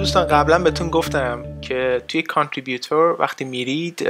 دوستان قبلا بهتون گفتم که توی کانتریبیوتور وقتی میرید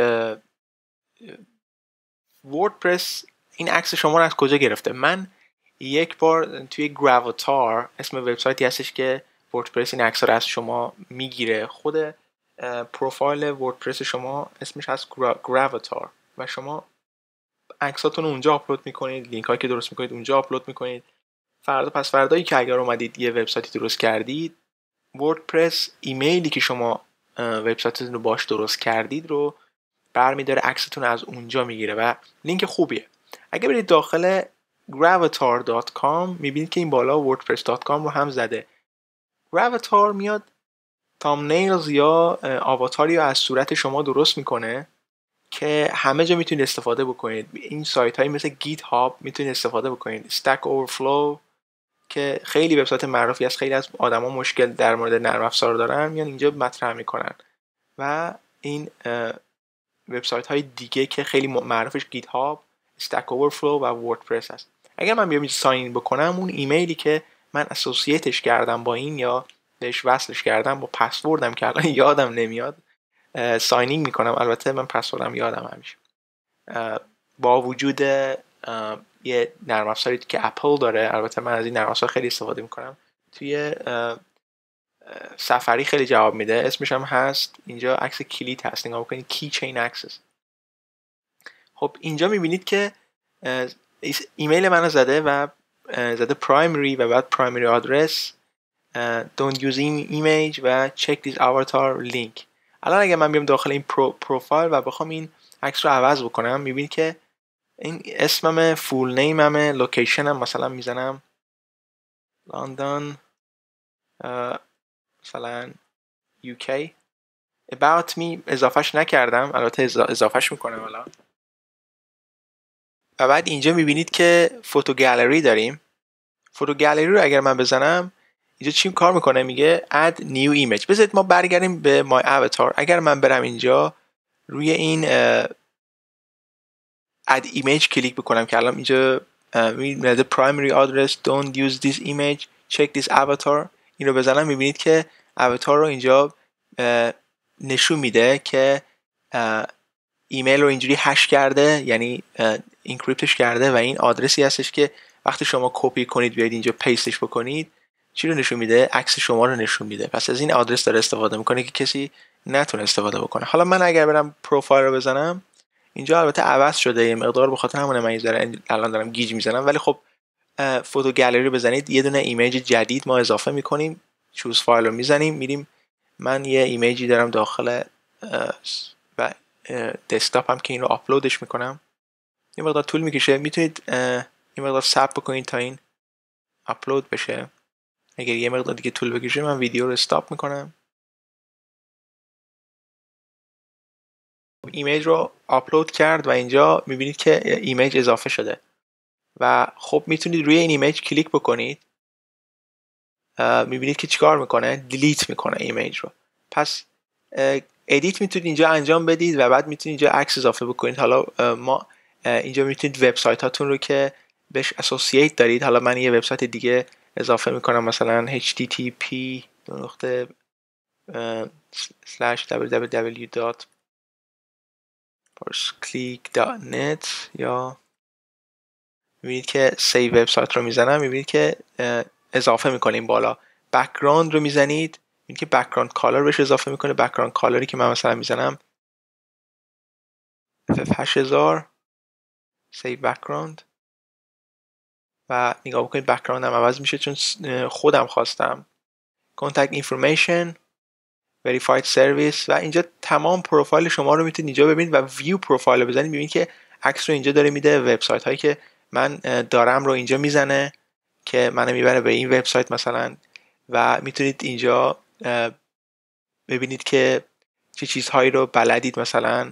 وردپرس این عکس شما رو از کجا گرفته. من یک بار توی گراواتار، اسم وبسایتی هستش که وردپرس این عکس رو از شما میگیره، خود پروفایل وردپرس شما اسمش هست گراواتار و شما عکساتون رو اونجا آپلود میکنید، لینک هایی که درست میکنید اونجا آپلود میکنید. پس فردایی که اگر اومدید یه وبسایتی درست کردید، وردپرس ایمیلی که شما وبسایتتون رو باش درست کردید رو برمی‌داره، عکستون از اونجا میگیره و لینک خوبیه. اگه برید داخل gravatar.com میبینید که این بالا wordpress.com رو هم زده. gravatar میاد تامنیلز یا آواتاری رو از صورت شما درست میکنه که همه جا میتونید استفاده بکنید. این سایت هایی مثل گیت هاب میتونید استفاده بکنید. Stack Overflow که خیلی وبسایت معروفی است، خیلی از آدما مشکل در مورد نرم افزار دارن، میان اینجا مطرح میکنن. و این وبسایت های دیگه که خیلی معروفش گیت هاب، استک اورفلو و وردپرس است. اگر من بیام ساین این بکنم، اون ایمیلی که من اسوسییتش کردم با این یا بهش وصلش کردم با پسوردم که الان یادم نمیاد، ساینینگ میکنم. البته من پسوردم یادم همیشه. با وجود یه نرم افزاری که اپل داره، البته من از این نرم افزار خیلی استفاده میکنم، توی سفری خیلی جواب میده. اسمش هم هست اینجا، عکس کلید هست، نگاه بکنید، کی چین اکسس. خب اینجا میبینید که ایمیل منو زده و زده پرایمری و بعد پرایمری آدرس don't use image و check this avatar link. الان اگه من بیام داخل این پروفایل و بخوام این عکس رو عوض بکنم، میبینید که این اسممه، فول نیممه، لوکیشنم مثلا میزنم لندن، مثلا UK. about me اضافهش نکردم، البته اضافهش میکنم الان. و بعد اینجا میبینید که فوتو گالری داریم. فوتو گالری رو اگر من بزنم اینجا چی کار میکنه؟ میگه add new image. بذارید ما برگردیم به my avatar. اگر من برم اینجا روی این add image کلیک بکنم که الان اینجا میاد primary address don't use this image check this avatar، این رو بزنم میبینید که avatar رو اینجا نشون میده که ایمیل رو اینجوری هش کرده، یعنی اینکریپتش کرده و این آدرسی هستش که وقتی شما کپی کنید بیاید اینجا پیستش بکنید چی رو نشون میده؟ عکس شما رو نشون میده. پس از این آدرس داره استفاده میکنه که کسی نتونه استفاده بکنه. حالا من اگر برم پروفایل رو بزنم، اینجا البته عوض شده یه مقدار، به خاطر همونه من الان دارم گیج میزنم، ولی خب فوتو گالری رو بزنید یه دونه ایمیج جدید ما اضافه میکنیم، چوز فایل رو میزنیم، میریم. من یه ایمیجی دارم داخل و دسکتاپ هم که این رو آپلودش میکنم، این مقدار طول میکشه، میتونید این مقدار صبر بکنید تا این آپلود بشه. اگر یه مقدار دیگه طول بکشه من ویدیو رو استاپ میکنم. ایمیج رو آپلود کرد و اینجا میبینید که ایمیج اضافه شده و خب میتونید روی این ایمیج کلیک بکنید. میبینید که چیکار میکنه؟ دیلیت میکنه ایمیج رو. پس ادیت میتونید اینجا انجام بدید و بعد میتونید اینجا عکس اضافه بکنید. حالا ما اینجا میتونید وبسایت هاتون رو که بهش اسوسییت دارید، حالا من یه وبسایت دیگه اضافه میکنم، مثلا http://www.parsklik.net یا میبینید که سیو وبسایت رو میزنم، میبینید که اضافه میکنیم بالا. بک‌گراند رو میزنید، میبینید که بک‌گراند کالر بهش اضافه میکنه. بک‌گراند کالری که من مثلا میزنم FF8000 سیو بک‌گراند و نگاه بکنید بک‌گراند هم عوض میشه چون خودم خواستم. کانتکت اینفورمیشن، verified service و اینجا تمام پروفایل شما رو میتونید اینجا ببینید و ویو پروفایل رو بزنید، میبینید که عکس رو اینجا داره میده. وبسایت هایی که من دارم رو اینجا میزنه که منو میبره به این وبسایت مثلا و میتونید اینجا ببینید که چه چیزهایی رو بلدید. مثلا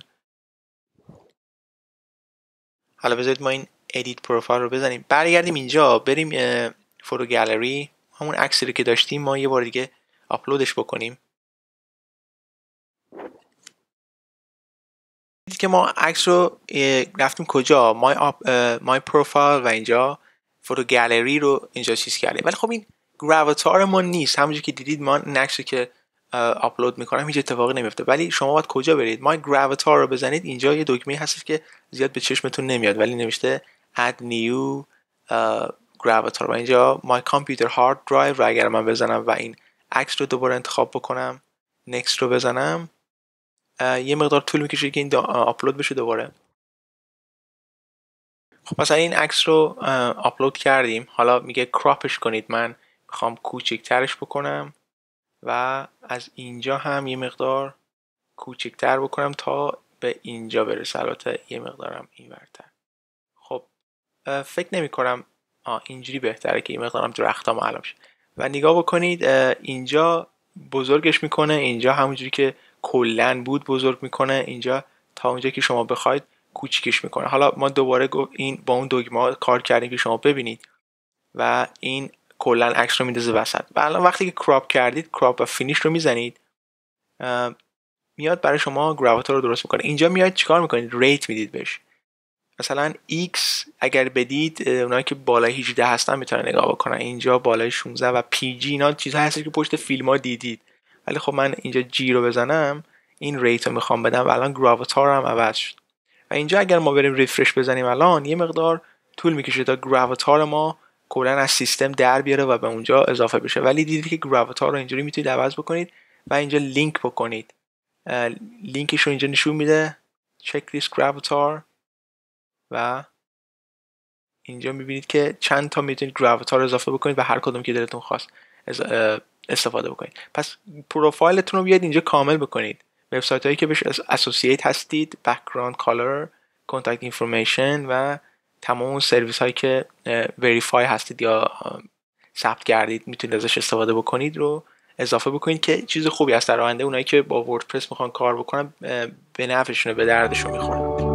حالا بذارید ما این ادیت پروفایل رو بزنیم، برگردیم اینجا، بریم فوتو گالری، همون عکسی رو که داشتیم ما یه بار دیگه آپلودش بکنیم. دیدید که ما عکس رو رفتیم کجا؟ مای پروفایل و اینجا فوتو گالری رو اینجا چیز کردیم، ولی خب این گراواتار ما نیست. همونجوری که دیدید ما این عکس رو که آپلود میکنم هیچ اتفاقی نمیفته. ولی شما باید کجا برید؟ My Gravatar رو بزنید. اینجا یه دکمه هستش که زیاد به چشمتون نمیاد ولی نوشته add new Gravatar و اینجا my computer hard drive رو اگر من بزنم و این عکس رو دوباره انتخاب بکنم، next رو بزنم، یه مقدار طول میکشه که این آپلود بشه دوباره. خب مثلا این عکس رو آپلود کردیم، حالا میگه کراپش کنید. من میخوام کوچکترش بکنم و از اینجا هم یه مقدار کوچکتر بکنم تا به اینجا برسه، البته یه مقدارم اینورتر. خب فکر نمی کنم اینجوری بهتره که یه مقدارم درختام علم شه. و نگاه بکنید اینجا بزرگش میکنه، اینجا همونجوری که کلن بود بزرگ میکنه، اینجا تا اونجا که شما بخواید کوچیکش میکنه. حالا ما دوباره این با اون دکمه کار کردیم که شما ببینید و این کلن عکس رو میندازه وسط. و الان وقتی که کراپ کردید، کراپ و فینیش رو میزنید، میاد برای شما گراواتار رو درست میکنه. اینجا میاد چیکار میکنید؟ ریت میدید بهش. مثلا X اگر بدید، اونایی که بالای 18 هستن میتونن نگاه بکنن، اینجا بالای 16 و PG اینا چیزها هست که پشت فیلم ها دیدید. ولی خب من اینجا G رو بزنم، این ریت رو میخوام بدم و الان گراواتار هم عوض شد. و اینجا اگر ما بریم ریفرش بزنیم الان یه مقدار طول میکشه تا گراواتار ما کلا از سیستم در بیاره و به اونجا اضافه بشه. ولی دیدید که گراواتار رو اینجوری میتونید عوض بکنید و اینجا لینک بکنید. لینکش رو اینجا نشون میده check this gravatar و اینجا میبینید که چند تا میتونید گراواتار اضافه بکنید و هر کدوم که دلتون خواست استفاده بکنید. پس پروفایلتون رو بیاید اینجا کامل بکنید. وبسایت هایی که بهش اسوسییت هستید، background color، contact information و تمام اون سرویس هایی که وریفای هستید یا ثبت کردید میتونید ازش استفاده بکنید رو اضافه بکنید که چیز خوبی است در آینده اونایی که با وردپرس میخوان کار بکنن به نفعشونه، به دردشون میخوره.